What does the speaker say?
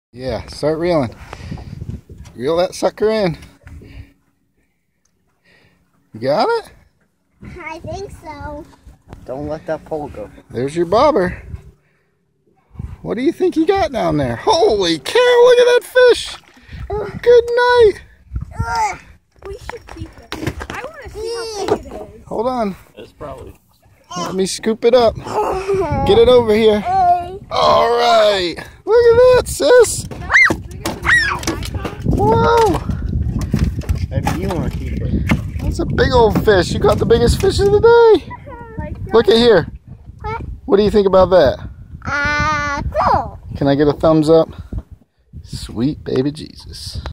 Yeah, start reeling. Reel that sucker in. You got it? I think so. Don't let that pole go. There's your bobber. What do you think you got down there? Holy cow, look at that fish. Good night. We should keep it. I want to see how big it is. Hold on. It's probably... Let me scoop it up. Get it over here. All right. Look at that, sis. Whoa. Maybe you want to keep it. That's a big old fish. You caught the biggest fish of the day. Look at here. What do you think about that? Cool. Can I get a thumbs up? Sweet baby Jesus.